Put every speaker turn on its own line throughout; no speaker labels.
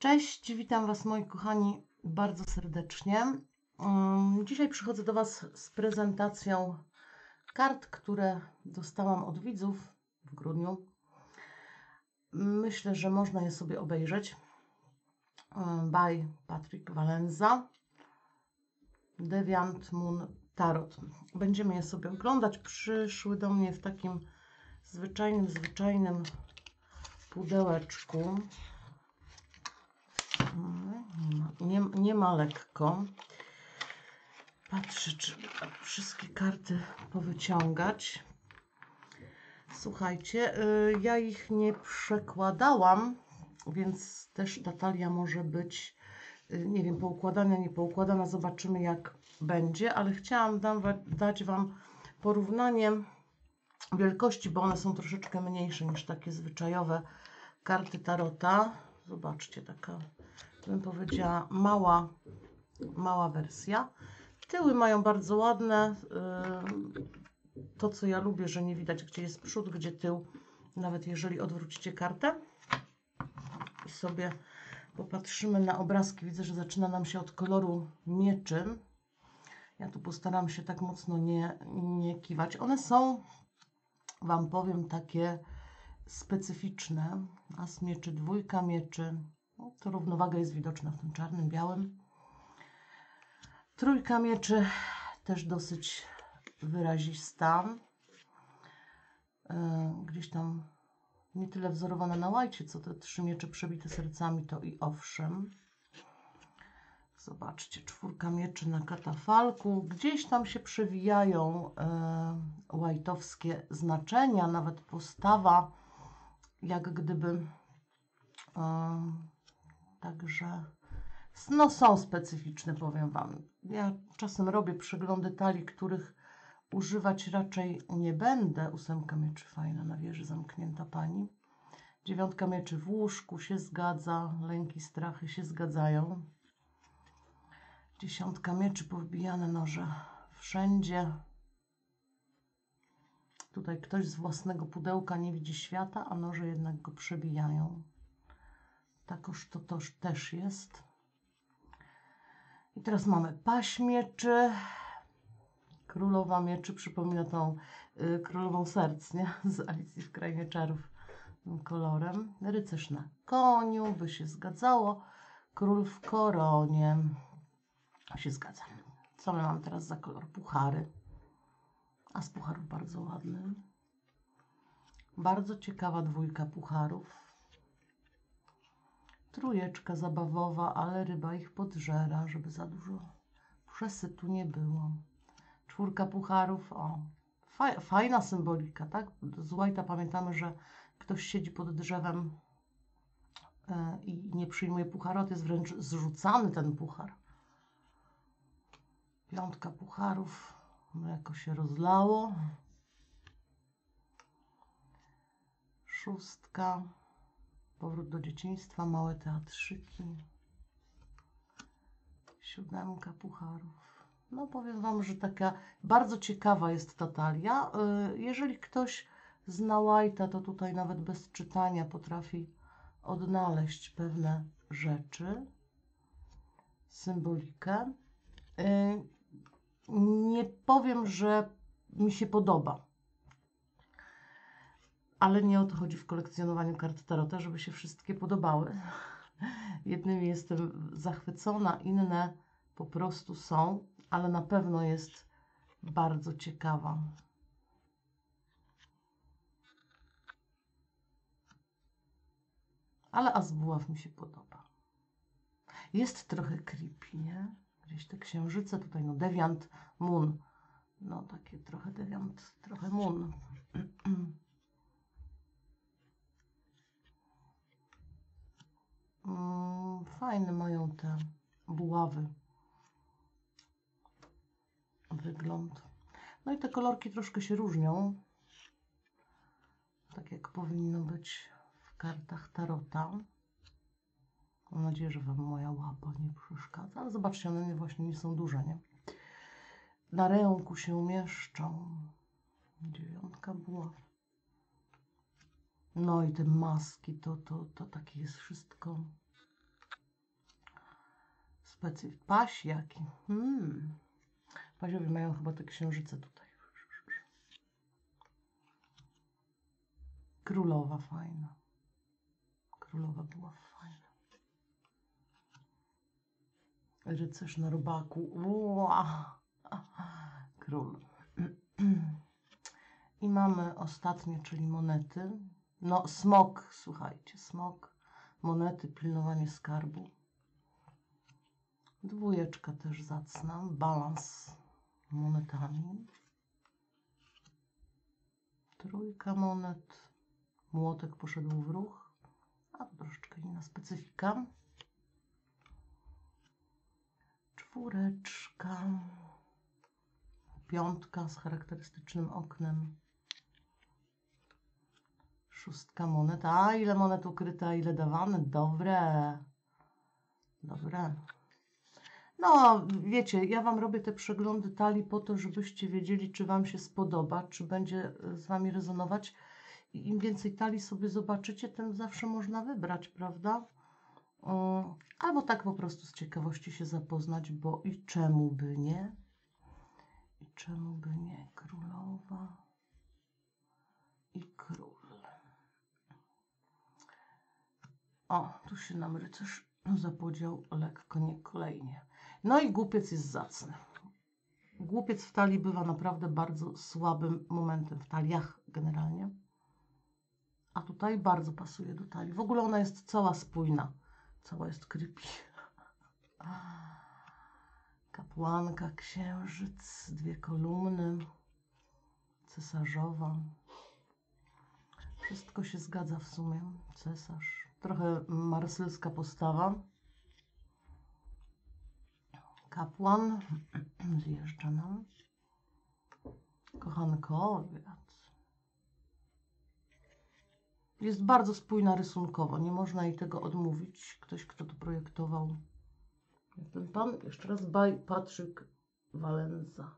Cześć, witam Was moi kochani bardzo serdecznie. Dzisiaj przychodzę do Was z prezentacją kart, które dostałam od widzów w grudniu. Myślę, że można je sobie obejrzeć. By Patrick Valenza, Deviant Moon Tarot. Będziemy je sobie oglądać. Przyszły do mnie w takim zwyczajnym pudełeczku. Nie ma lekko. Patrzę, czy wszystkie karty powyciągać. Słuchajcie, ja ich nie przekładałam, więc też ta talia może być, nie wiem, poukładana, nie poukładana. Zobaczymy, jak będzie, ale chciałam dać Wam porównanie wielkości, bo one są troszeczkę mniejsze niż takie zwyczajowe karty tarota. Zobaczcie, taka, bym powiedziała, mała wersja. Tyły mają bardzo ładne. To, co ja lubię, że nie widać, gdzie jest przód, gdzie tył. Nawet jeżeli odwrócicie kartę i sobie popatrzymy na obrazki, widzę, że zaczyna nam się od koloru mieczy. Ja tu postaram się tak mocno nie kiwać. One są, Wam powiem, takie specyficzne. As mieczy, dwójka mieczy. No, to równowaga jest widoczna w tym czarnym, białym. Trójka mieczy też dosyć wyrazista. Gdzieś tam nie tyle wzorowana na łajcie, co te trzy miecze przebite sercami, to i owszem. Zobaczcie, czwórka mieczy na katafalku. Gdzieś tam się przewijają łajtowskie znaczenia, nawet postawa, jak gdyby. Także no, są specyficzne, powiem Wam. Ja czasem robię przeglądy talii, których używać raczej nie będę. Ósemka mieczy fajna, na wieży zamknięta pani. Dziewiątka mieczy w łóżku się zgadza. Lęki, strachy się zgadzają. Dziesiątka mieczy, powbijane noże wszędzie. Tutaj ktoś z własnego pudełka nie widzi świata, a noże jednak go przebijają. Takoż to też jest. I teraz mamy paź mieczy. Królowa mieczy przypomina tą królową serc, nie? Z Alicji w Krainie Czarów, tym kolorem. Rycerz na koniu, by się zgadzało. Król w koronie. Się zgadza. Co my mamy teraz za kolor? Puchary. A z pucharów bardzo ładny. Bardzo ciekawa dwójka pucharów. Trójeczka zabawowa, ale ryba ich podżera, żeby za dużo przesytu nie było. Czwórka pucharów, o, fajna symbolika, tak? Z łajta pamiętamy, że ktoś siedzi pod drzewem i nie przyjmuje pucharu, to jest wręcz zrzucany ten puchar. Piątka pucharów, mleko się rozlało. Szóstka, powrót do dzieciństwa, małe teatrzyki. Siódemka pucharów. No, powiem Wam, że taka bardzo ciekawa jest ta talia. Jeżeli ktoś zna łajta, to tutaj nawet bez czytania potrafi odnaleźć pewne rzeczy, symbolikę. Nie powiem, że mi się podoba, ale nie o to chodzi w kolekcjonowaniu kart tarota, żeby się wszystkie podobały. Jednymi jestem zachwycona, inne po prostu są, ale na pewno jest bardzo ciekawa. Ale as buław mi się podoba. Jest trochę creepy, nie? Gdzieś te księżyce tutaj, no Deviant Moon. No takie trochę Deviant, trochę Moon. Fajne mają te buławy. Wygląd. No i te kolorki troszkę się różnią. Tak jak powinno być w kartach tarota. Mam nadzieję, że Wam moja łapa nie przeszkadza. Ale zobaczcie, one właśnie nie są duże, nie? Na ręku się mieszczą. Dziewiątka buław. No i te maski, to takie jest wszystko Paź jaki. Paziowie mają chyba te księżyce tutaj. Królowa fajna. Królowa była fajna. Rycerz na robaku. Ua! Król. I mamy ostatnie, czyli monety. No, smok, słuchajcie, smok, monety, pilnowanie skarbu. Dwójeczka też zacna, balans monetami. Trójka monet, młotek poszedł w ruch, a to troszeczkę inna specyfika. Czwóreczka, piątka z charakterystycznym oknem. Szóstka monet. A ile monet ukryte, a ile dawane? Dobre. Dobre. No, wiecie, ja Wam robię te przeglądy talii po to, żebyście wiedzieli, czy Wam się spodoba, czy będzie z Wami rezonować. I im więcej talii sobie zobaczycie, tym zawsze można wybrać, prawda? Albo tak po prostu z ciekawości się zapoznać, bo i czemu by nie? I czemu by nie? Królowa i król. O, tu się nam rycerz zapodział lekko, nie kolejnie. No i głupiec jest zacny. Głupiec w talii bywa naprawdę bardzo słabym momentem w taliach generalnie. A tutaj bardzo pasuje do talii. W ogóle ona jest cała spójna. Cała jest creepy. Kapłanka, księżyc, dwie kolumny, cesarzowa. Wszystko się zgadza w sumie. Cesarz. Trochę marsylska postawa. Kapłan zjeżdża nam. Kochankowiec. Jest bardzo spójna rysunkowo. Nie można jej tego odmówić. Ktoś, kto to projektował. Ten pan, jeszcze raz, Patryk Walenza.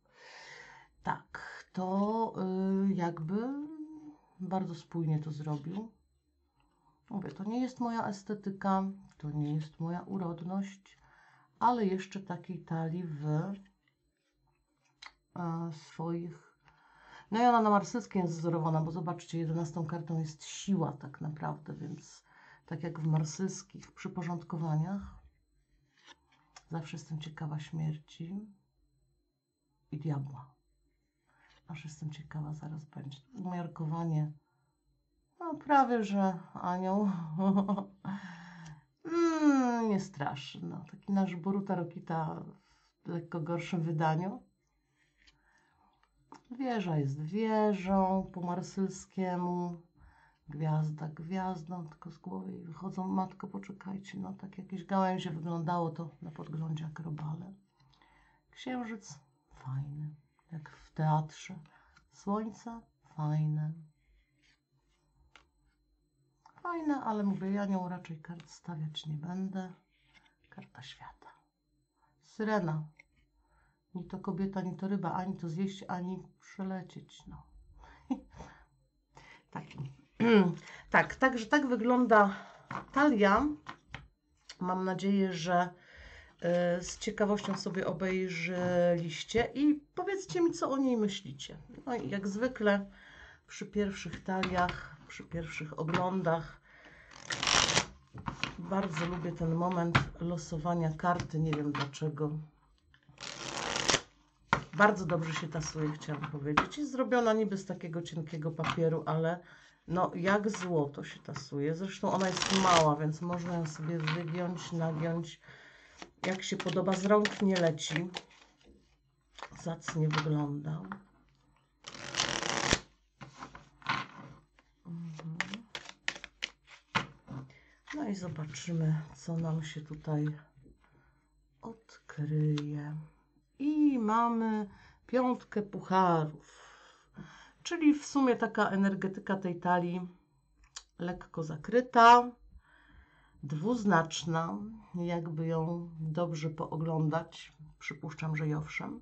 Tak, to jakby bardzo spójnie to zrobił. Mówię, to nie jest moja estetyka, to nie jest moja urodność, ale jeszcze takiej talii w swoich... No i ona na marsylskim jest wzorowana, bo zobaczcie, 11 kartą jest siła tak naprawdę, więc tak jak w marsylskich przyporządkowaniach, zawsze jestem ciekawa śmierci i diabła. Aż jestem ciekawa, zaraz będzie umiarkowanie. No prawie, że anioł. Nie straszy. No, taki nasz Boruta Rokita w lekko gorszym wydaniu. Wieża jest wieżą po marsylskiemu. Gwiazda gwiazdą, tylko z głowy jej wychodzą. Matko, poczekajcie, no tak jakieś gałęzie wyglądało to na podglądzie jak robale. Księżyc fajny, jak w teatrze. Słońce fajne. Fajne, ale mówię, ja nią raczej kart stawiać nie będę. Karta świata. Syrena. Ni to kobieta, ni to ryba, ani to zjeść, ani przelecieć. No. Tak. Tak, także tak wygląda talia. Mam nadzieję, że z ciekawością sobie obejrzeliście i powiedzcie mi, co o niej myślicie. No i jak zwykle przy pierwszych taliach, przy pierwszych oglądach bardzo lubię ten moment losowania karty. Nie wiem dlaczego. Bardzo dobrze się tasuje, chciałam powiedzieć. Jest zrobiona niby z takiego cienkiego papieru, ale no jak złoto się tasuje. Zresztą ona jest mała, więc można ją sobie wygiąć, nagiąć. Jak się podoba, z rąk nie leci. Zacnie wygląda. No i zobaczymy, co nam się tutaj odkryje. I mamy piątkę pucharów. Czyli w sumie taka energetyka tej talii lekko zakryta, dwuznaczna, jakby ją dobrze pooglądać. Przypuszczam, że i owszem.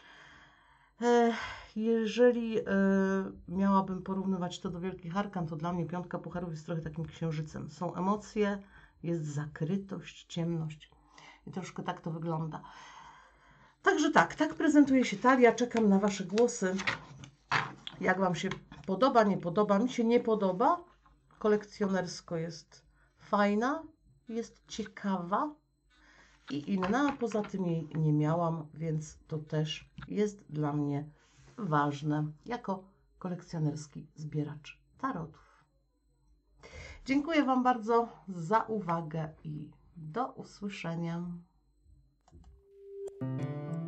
Jeżeli miałabym porównywać to do Wielkich Arkan, to dla mnie piątka pucharów jest trochę takim księżycem. Są emocje, jest zakrytość, ciemność. I troszkę tak to wygląda. Także tak prezentuje się talia. Czekam na Wasze głosy. Jak Wam się podoba, nie podoba? Mi się nie podoba. Kolekcjonersko jest fajna, jest ciekawa i inna, a poza tym jej nie miałam, więc to też jest dla mnie ważne jako kolekcjonerski zbieracz tarotów. Dziękuję Wam bardzo za uwagę i do usłyszenia.